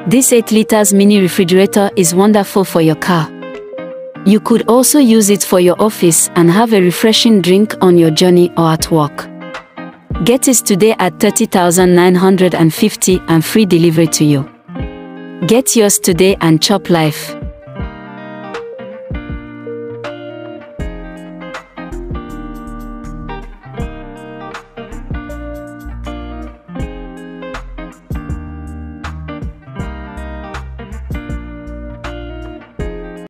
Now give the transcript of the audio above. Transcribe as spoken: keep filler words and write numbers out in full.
This eight liters mini refrigerator is wonderful for your car. You could also use it for your office and have a refreshing drink on your journey or at work. Get it today at thirty thousand nine hundred fifty and free delivery to you. Get yours today and chop life.